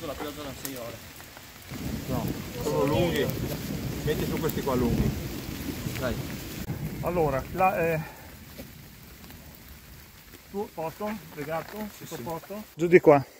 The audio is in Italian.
sotto la pioggia da 6 ore. No, sono lunghi. Metti su questi qua lunghi. Dai. Allora, tu posto? Legato? Sì, Tutto sì. posto? Giù di qua.